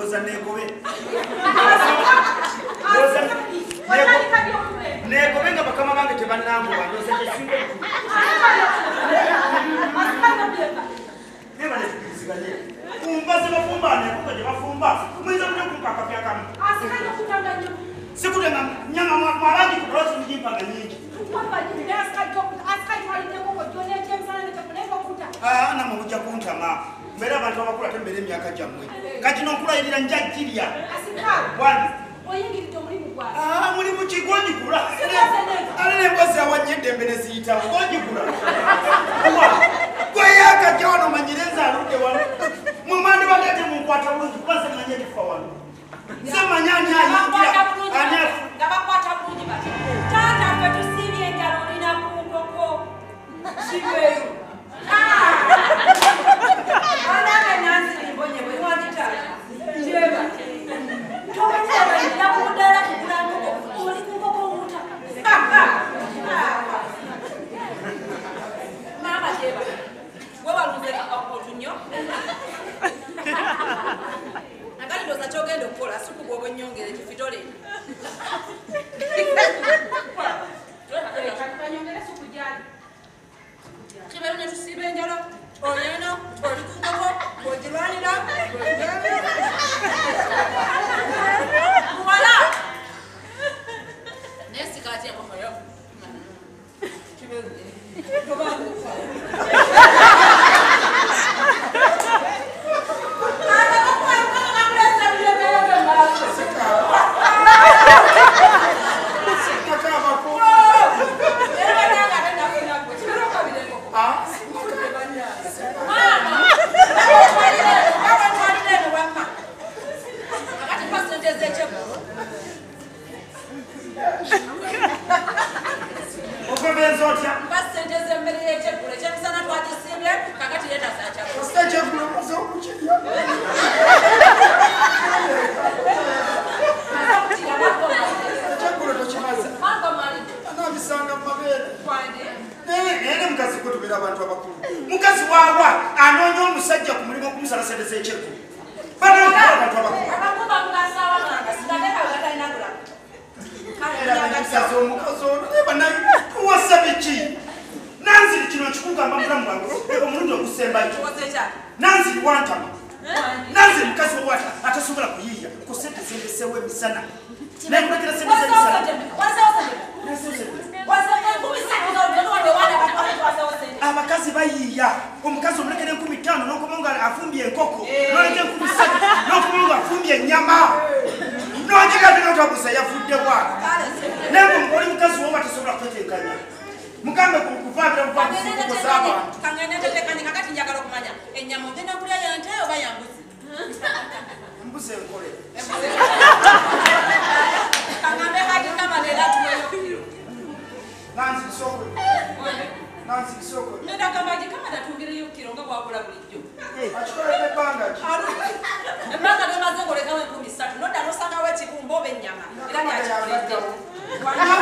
ndoza negobe negobe nga bakama bange tebanambo bandoza kisingo nema nesikiziganye kumba zibafumbane kuko je bafumba mwiza mwe kukaka pya kama asikanya kutanganya sikutenga nyama mwarangi kurosi mjimpa na nyingi kwamba ni asikanya walideko jone chemsana nitakuleva kuta na muja kunta ma mbere abantu abakula tembere myaka jamwe kati nokula irira njagirya asikawa bwana oyingirito muri mugwa muri mu kigonyi kula alene mbozi awanyende mbere ziyita goji kula kwa yaka jono manyireza arude wano mumande badete munkwata bulungi kwaze manyedi fa wano sema nyani anya ngabakwata bulungi bati tata fetu sibye Carolina kungoko shibeyo Ana nanzi libonye bwe wandita jeba tobetera ndakudala kukulangoko oli kungoko muta mama jeba wewe aluzeka otunyo nakali ndo zachogendo kola siku bwo nyongere kifitole kanyongere siku jali kibero ne tusibe njalo oyeno oli kuko ojirwanira wala nesi kati ya moyo kibero tobangu mukazi wawa anonyo omusajja ku mulimu okumusala sente z'ekyekku wasabiki nanziri kino kikugamba mulamu bwange omulundi ogusembayo nanziri wantama nanziri mukazi owata atasobola kuyiiya ku sente zendesewo emisana nayekulekera sente zemisana abakazi bayiiya omukazi omulekera 15 n'okumunga afumbye enkoko n'oleka 13 n'okumunga afumbye ennyama n'ogigati n'otabuza yavuddewa naye ng'omukoli mukazi woba tasobola kweteekanya mugambe kuvaabira buvabuzibuko z'abantu kakati njagala okumanya ennyama ogenda kulya yante oba yambuzi mbuzi enkole kagambe kati kamalera tuweyo nansi soko nansi soko nenda kamaji kama natungire yukiro nga bwabula bulijjo achikola ebanga ebanga ndo mazengole kawe 13 nonda nosanga we chikumbo benyama era ni achikolete